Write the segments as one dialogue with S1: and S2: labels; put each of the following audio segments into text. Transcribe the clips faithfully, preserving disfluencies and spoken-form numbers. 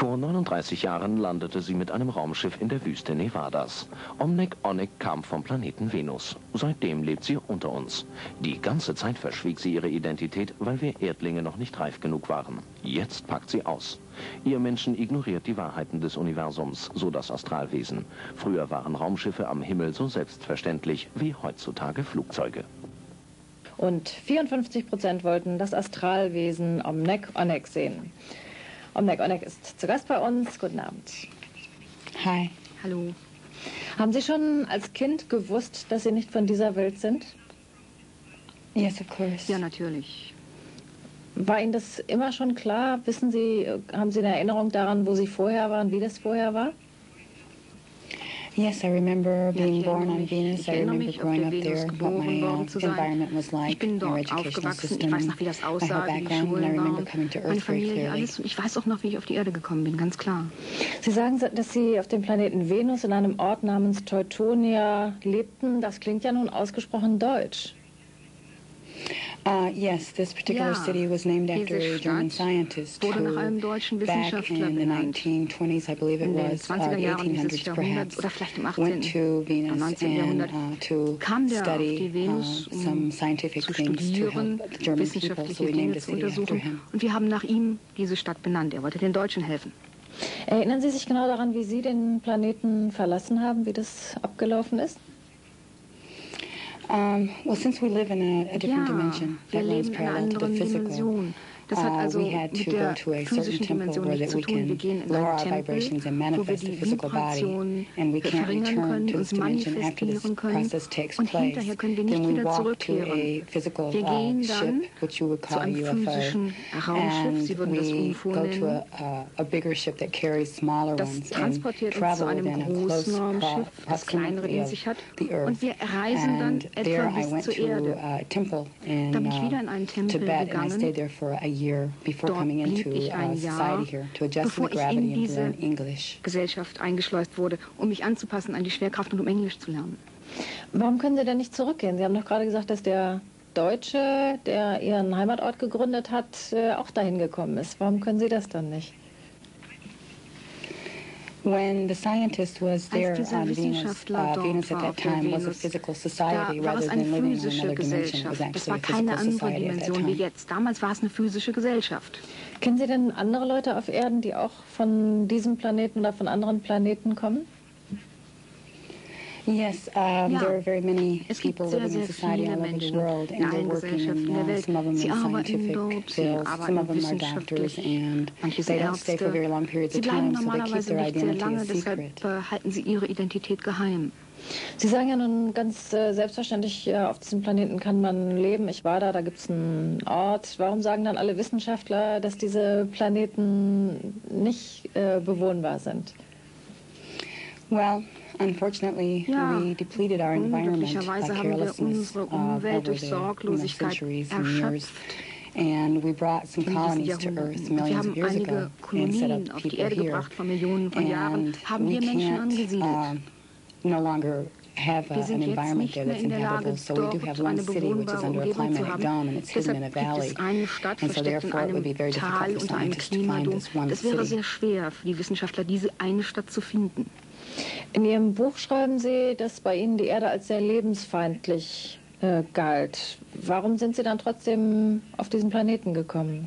S1: Vor neununddreißig Jahren landete sie mit einem Raumschiff in der Wüste Nevadas. Omnek Onek kam vom Planeten Venus. Seitdem lebt sie unter uns. Die ganze Zeit verschwieg sie ihre Identität, weil wir Erdlinge noch nicht reif genug waren. Jetzt packt sie aus. Ihr Menschen ignoriert die Wahrheiten des Universums, so das Astralwesen. Früher waren Raumschiffe am Himmel so selbstverständlich wie heutzutage Flugzeuge.
S2: Und vierundfünfzig Prozent wollten das Astralwesen Omnek Onek sehen. Omnek Onek ist zu Gast bei uns. Guten Abend.
S3: Hi.
S2: Hallo. Haben Sie schon als Kind gewusst, dass Sie nicht von dieser Welt sind?
S3: Yes, of course.
S4: Ja, natürlich.
S2: War Ihnen das immer schon klar? Wissen Sie, haben Sie eine Erinnerung daran, wo Sie vorher waren, wie das vorher war?
S3: Yes, I remember being
S4: ja,
S3: born on
S4: mich.
S3: Venus.
S4: Ich
S3: I
S4: erinnere
S3: remember
S4: mich,
S3: growing
S4: auf
S3: up
S4: der
S3: there,
S4: Venus
S3: what my
S4: geboren
S3: uh,
S4: worden zu sein.
S3: environment was like,
S4: Ich bin
S3: our
S4: dort
S3: educational
S4: aufgewachsen.
S3: system,
S4: Ich weiß noch, wie das
S3: my
S4: aussah,
S3: whole
S4: wie die
S3: background, and I
S4: Schulen
S3: remember
S4: waren,
S3: coming to
S4: meine
S3: Earth very
S4: Familie,
S3: clearly.
S4: alles. Ich weiß auch noch, wie ich auf die Erde gekommen bin, ganz klar.
S2: Sie sagen, dass Sie auf dem Planeten Venus in einem Ort namens Teutonia lebten. Das klingt ja nun ausgesprochen deutsch.
S3: Uh, yes, this particular
S4: Ja,
S3: city was named after
S4: diese
S3: a German
S4: Stadt
S3: scientist
S4: wurde nach
S3: who,
S4: einem deutschen
S3: back
S4: Wissenschaftler
S3: in the
S4: benannt.
S3: nineteen twenties, I believe it
S4: In den
S3: was, uh,
S4: zwanziger
S3: the
S4: Jahren
S3: eighteen
S4: dieses
S3: hundreds
S4: Jahrhunderts
S3: perhaps,
S4: oder vielleicht im
S3: went
S4: achtzehnten
S3: to Venus
S4: neunzehnten
S3: and
S4: Jahrhundert
S3: uh, to
S4: kam der auf
S3: study
S4: die Venus,
S3: uh,
S4: um
S3: some scientific
S4: zu
S3: things to
S4: studieren,
S3: help the German people, so
S4: wissenschaftliche
S3: we named
S4: Dinge
S3: the
S4: zu
S3: city after
S4: untersuchen.
S3: him.
S4: Und wir haben nach ihm diese Stadt benannt. Er wollte den Deutschen helfen.
S2: Erinnern Sie sich genau daran, wie Sie den Planeten verlassen haben, wie das abgelaufen ist?
S3: Um, well, since we live in a, a different
S4: Ja,
S3: dimension
S4: wir
S3: that runs
S4: leben in einer
S3: parallel to the
S4: anderen
S3: physical,
S4: Dimension. Das hat
S3: uh,
S4: also
S3: we had
S4: mit
S3: to
S4: der
S3: go to a certain
S4: physischen
S3: temple
S4: Dimension
S3: where
S4: nichts
S3: that
S4: zu
S3: we
S4: tun. Wir
S3: can
S4: gehen in
S3: lower
S4: einen
S3: our
S4: Tempel,
S3: vibrations and
S4: wo wir
S3: manifest the
S4: die
S3: physical body,
S4: Vibration
S3: and we can't
S4: verringern
S3: return
S4: können,
S3: to
S4: uns
S3: this dimension after this
S4: manifestieren können.
S3: process takes
S4: Und
S3: place.
S4: hinterher können wir nicht
S3: Then we
S4: wieder
S3: walk to
S4: zurückkehren.
S3: a physical
S4: Wir
S3: uh,
S4: gehen dann
S3: ship, which you would
S4: zu
S3: call a
S4: einem
S3: U F O,
S4: physischen Raumschiff,
S3: and
S4: Sie würden das U
S3: we
S4: F O
S3: go to
S4: nennen.
S3: a, a, a bigger ship that carries smaller
S4: Das
S3: ones and
S4: transportiert uns zu
S3: travel
S4: einem
S3: within a close
S4: großen Raumschiff,
S3: pro-
S4: das kleinere
S3: proximity
S4: in
S3: of
S4: sich hat.
S3: the Earth.
S4: Und wir reisen dann
S3: And there
S4: etwa
S3: I
S4: bis
S3: went
S4: zur
S3: to
S4: Erde.
S3: a temple in
S4: Da bin ich
S3: uh,
S4: wieder in einen Tempel
S3: Tibet, and I
S4: gegangen.
S3: stayed there for a year before
S4: Dort
S3: coming
S4: blieb
S3: into
S4: ich ein
S3: uh,
S4: Jahr,
S3: society here to adjust to
S4: bevor
S3: the
S4: ich in
S3: gravity and to
S4: diese
S3: learn English.
S4: Gesellschaft eingeschleust wurde, um mich anzupassen an die Schwerkraft und um Englisch zu lernen.
S2: Warum können Sie denn nicht zurückgehen? Sie haben doch gerade gesagt, dass der Deutsche, der Ihren Heimatort gegründet hat, äh, auch dahin gekommen ist. Warum können Sie das dann nicht?
S3: When the scientist was there
S4: Als dieser
S3: on Venus,
S4: Wissenschaftler
S3: uh,
S4: dort
S3: Venus at
S4: war
S3: that
S4: auf der
S3: time was a
S4: Venus,
S3: physical
S4: da
S3: society
S4: war
S3: rather
S4: es eine
S3: than living in
S4: physische
S3: another dimension. It was
S4: Gesellschaft. Das
S3: actually
S4: war
S3: a
S4: keine
S3: physical
S4: andere
S3: society at that
S4: Dimension wie
S3: time.
S4: jetzt. Damals war es eine physische Gesellschaft.
S2: Kennen Sie denn andere Leute auf Erden, die auch von diesem Planeten oder von anderen Planeten kommen?
S3: Yes, um,
S4: Ja,
S3: there are very many
S4: es gibt
S3: people
S4: sehr,
S3: living in
S4: sehr
S3: society
S4: viele
S3: all over the
S4: Menschen
S3: world,
S4: in
S3: and they're
S4: allen
S3: working
S4: Gesellschaften
S3: in
S4: der
S3: uh,
S4: Welt.
S3: some of them
S4: Sie
S3: in
S4: arbeiten
S3: scientific
S4: dort, sie
S3: fields, some of
S4: arbeiten
S3: them are doctors,
S4: wissenschaftlich,
S3: and
S4: manche
S3: they
S4: sind
S3: don't stay for
S4: Ärzte.
S3: very long periods
S4: Sie
S3: of
S4: bleiben
S3: time, so they keep
S4: normalerweise
S3: their
S4: nicht sehr
S3: identity
S4: lange,
S3: a
S4: deshalb
S3: secret.
S4: äh, halten sie ihre Identität geheim.
S2: Sie sagen ja nun ganz äh, selbstverständlich, äh, auf diesem Planeten kann man leben. Ich war da, da gibt es einen Ort. Warum sagen dann alle Wissenschaftler, dass diese Planeten nicht äh, bewohnbar sind?
S3: Well, unfortunately,
S4: Ja,
S3: we depleted our environment by
S4: unglücklicherweise haben wir
S3: carelessness
S4: unsere
S3: uh,
S4: Umwelt
S3: over
S4: durch
S3: the you know,
S4: Sorglosigkeit
S3: centuries and years.
S4: erschöpft.
S3: And we brought some
S4: In diesen
S3: colonies to Earth
S4: Jahrhunderten. Wir
S3: millions
S4: haben
S3: of years ago
S4: einige
S3: and set
S4: Kolonien
S3: up
S4: auf die
S3: people
S4: Erde
S3: here.
S4: gebracht vor Millionen von Jahren,
S3: And
S4: haben
S3: we
S4: wir Menschen
S3: can't
S4: angesiedelt.
S3: uh, no longer have uh,
S4: Wir sind
S3: an
S4: jetzt
S3: environment
S4: nicht
S3: there
S4: mehr
S3: that's
S4: in der Lage,
S3: inhabitable. So we do
S4: dort
S3: have one
S4: eine
S3: city which is
S4: bewohnbare
S3: under a
S4: Umgebung zu
S3: climatic
S4: haben.
S3: dome, and it's hidden in a
S4: Deshalb gibt
S3: valley.
S4: es eine Stadt,
S3: And so
S4: versteckt in
S3: therefore it would be
S4: einem
S3: very difficult
S4: Tal
S3: for
S4: unter einem
S3: scientists to find
S4: Klimadom.
S3: this one
S4: Das wäre
S3: city.
S4: sehr schwer für die Wissenschaftler, diese eine Stadt zu finden.
S2: In Ihrem Buch schreiben Sie, dass bei Ihnen die Erde als sehr lebensfeindlich äh, galt. Warum sind Sie dann trotzdem auf diesen Planeten gekommen?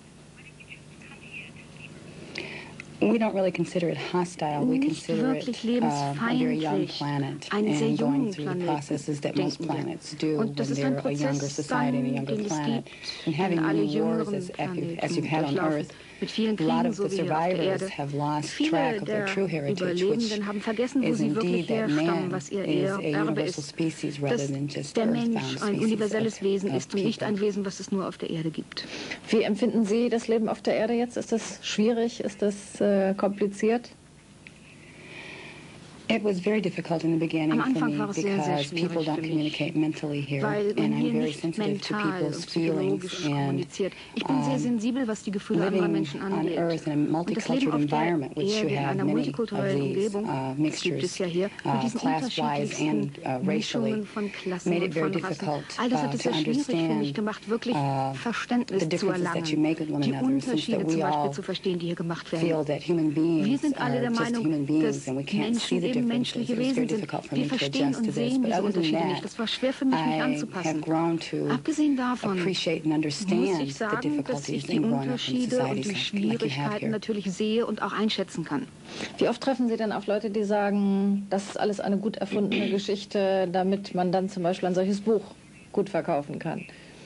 S3: We don't really consider it hostile. We
S4: Nicht
S3: consider it
S4: wirklich
S3: uh, a very young
S4: lebensfeindlich,
S3: planet
S4: einen sehr
S3: and going
S4: jungen
S3: through the
S4: Planeten,
S3: processes that most
S4: denken wir.
S3: planets do when
S4: Und das ist ein
S3: they're a younger
S4: Prozess,
S3: society and a
S4: dann,
S3: younger
S4: den es
S3: planet.
S4: gibt,
S3: And having
S4: wenn alle
S3: many wars
S4: jüngeren
S3: as, as you've
S4: Planeten
S3: had on
S4: durchlaufen.
S3: Earth,
S4: Mit vielen
S3: a lot
S4: Kriegen,
S3: of
S4: so
S3: the
S4: wie hier auf der
S3: survivors
S4: Erde.
S3: have lost
S4: Viele
S3: track of
S4: der
S3: their true heritage, which
S4: Überlebenden haben vergessen, wo
S3: is
S4: sie wirklich
S3: indeed that
S4: herstammen,
S3: man
S4: was ihr
S3: is a
S4: Erbe
S3: universal
S4: ist.
S3: species rather
S4: Dass
S3: than just
S4: der
S3: earthbound
S4: Mensch ein
S3: species
S4: universelles
S3: of,
S4: Wesen
S3: of
S4: ist und nicht
S3: people.
S4: ein Wesen, was es nur auf der Erde gibt.
S2: Wie empfinden Sie das Leben auf der Erde jetzt? Ist das schwierig? Ist das äh, kompliziert?
S3: It was very difficult in the beginning
S4: Am
S3: for
S4: Anfang
S3: me
S4: war es sehr, sehr
S3: because people
S4: schwierig
S3: don't
S4: für mich,
S3: communicate mentally here,
S4: weil man
S3: and I'm
S4: hier
S3: very
S4: nicht
S3: sensitive to
S4: mental
S3: people's
S4: und
S3: feelings
S4: psychologisch
S3: and
S4: kommuniziert. Ich bin sehr
S3: um,
S4: sensibel, was die Gefühle anderer
S3: living
S4: Menschen
S3: on
S4: angeht.
S3: Earth in a
S4: Und das Leben
S3: multicultural
S4: auf der
S3: environment, which you
S4: Erde in
S3: have
S4: einer
S3: many of
S4: multikulturellen
S3: these
S4: Umgebung,
S3: uh,
S4: das gibt es
S3: mixtures,
S4: ja hier, mit
S3: uh,
S4: diesen
S3: class-wise
S4: unterschiedlichsten
S3: and uh, racially,
S4: Mischungen von Klassen
S3: made
S4: und
S3: it very
S4: von Rassen.
S3: difficult
S4: All das hat
S3: uh,
S4: es
S3: to
S4: sehr schwierig für mich
S3: understand
S4: gemacht, wirklich
S3: uh,
S4: Verständnis
S3: the
S4: zu
S3: differences that you
S4: erlangen,
S3: make with one
S4: die
S3: another, since
S4: Unterschiede
S3: that
S4: zum
S3: we
S4: Beispiel
S3: all
S4: zu verstehen, die hier gemacht werden.
S3: feel that human
S4: Wir
S3: beings
S4: sind alle
S3: are
S4: der
S3: just
S4: Meinung,
S3: human beings
S4: dass
S3: and we can't see
S4: Menschen
S3: the
S4: eben
S3: differences.
S4: menschliche
S3: It was very
S4: Wesen sind.
S3: difficult for
S4: Wir
S3: me to
S4: verstehen
S3: adjust
S4: und
S3: to this,
S4: sehen
S3: but
S4: diese
S3: other than
S4: Unterschiede nicht.
S3: that,
S4: Das war schwer für mich, mich
S3: I
S4: anzupassen.
S3: have grown to
S4: Abgesehen davon
S3: appreciate and
S4: muss
S3: understand
S4: ich
S3: the
S4: sagen, dass ich
S3: difficulties
S4: die
S3: in growing up in
S4: Unterschiede und
S3: societies
S4: die
S3: like, like you have
S4: Schwierigkeiten
S3: here.
S4: natürlich sehe und auch einschätzen kann.
S2: Wie oft treffen Sie denn auf Leute, die sagen, das ist alles eine gut erfundene Geschichte, damit man dann zum Beispiel ein solches Buch gut verkaufen kann?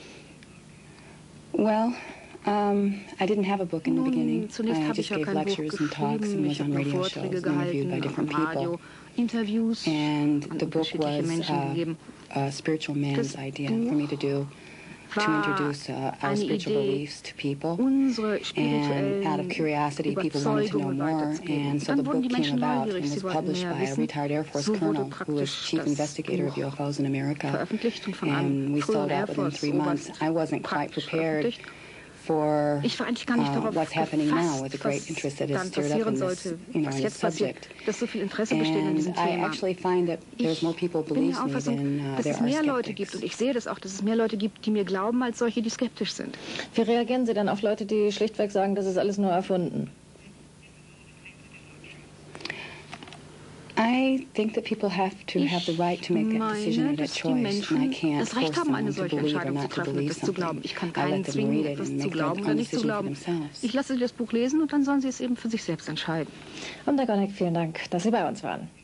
S3: Well, um, I didn't have a book in the
S4: Nun,
S3: beginning.
S4: zunächst
S3: I
S4: habe
S3: just
S4: ich ja
S3: gave
S4: kein Buch
S3: lectures and talks
S4: geschrieben.
S3: and
S4: Ich
S3: was on
S4: habe nur
S3: radio
S4: Vorträge
S3: shows and interviewed by
S4: gehalten, auch
S3: different
S4: im Radio,
S3: people.
S4: Interviews
S3: And
S4: an
S3: the book
S4: unterschiedliche
S3: was
S4: Menschen
S3: uh,
S4: gegeben.
S3: a spiritual man's
S4: Das
S3: idea
S4: Buch
S3: for me to do, to
S4: war
S3: introduce uh, our
S4: eine
S3: spiritual
S4: Idee,
S3: beliefs to people.
S4: unsere
S3: And out of
S4: spirituellen
S3: curiosity, people wanted to know
S4: Überzeugungen
S3: more,
S4: weiterzugeben.
S3: and so the
S4: Dann wurden
S3: book
S4: die
S3: came
S4: Menschen
S3: about
S4: neugierig,
S3: and
S4: sie
S3: was
S4: wollten
S3: published
S4: mehr
S3: by a
S4: wissen.
S3: retired Air Force
S4: So wurde
S3: colonel who was
S4: praktisch
S3: chief
S4: das
S3: investigator of
S4: Buch
S3: U F Os in America.
S4: veröffentlicht und von
S3: And
S4: einem
S3: we
S4: früheren
S3: sold
S4: Air
S3: out within
S4: Force
S3: three months.
S4: Oberst
S3: I wasn't quite
S4: praktisch
S3: prepared
S4: veröffentlicht.
S3: for
S4: Ich war eigentlich gar nicht
S3: uh,
S4: darauf
S3: what's happening now
S4: gefasst,
S3: with the great
S4: was
S3: interest that is
S4: dann
S3: stirred up
S4: passieren
S3: in this,
S4: sollte,
S3: you know,
S4: was
S3: in this
S4: jetzt passiert,
S3: subject.
S4: dass so viel Interesse besteht an diesem
S3: And I
S4: Thema.
S3: actually find that there's more people
S4: Ich bin
S3: believe
S4: der
S3: me
S4: Auffassung,
S3: than uh,
S4: dass
S3: there
S4: es
S3: are
S4: mehr Leute gibt,
S3: skeptics.
S4: und ich sehe das auch, dass es mehr Leute gibt, die mir glauben, als solche, die skeptisch sind.
S2: Wie reagieren Sie denn auf Leute, die schlichtweg sagen, das ist alles nur erfunden?
S3: I think that people have to have the right to make that decision
S4: meine,
S3: and that
S4: dass die
S3: choice, and I
S4: Menschen
S3: can't
S4: das
S3: force
S4: Recht haben, eine
S3: someone to
S4: solche
S3: believe or
S4: Entscheidung zu
S3: not to
S4: treffen und
S3: believe
S4: das zu glauben.
S3: something.
S4: Ich kann
S3: I
S4: keinen
S3: let them
S4: zwingen,
S3: read it
S4: etwas
S3: and
S4: zu
S3: make their
S4: glauben oder
S3: own
S4: nicht zu
S3: decision for
S4: glauben.
S3: themselves.
S4: Ich lasse sie das Buch lesen und dann sollen sie es eben für sich selbst entscheiden.
S2: Und Herr Gonek, vielen Dank, dass Sie bei uns waren.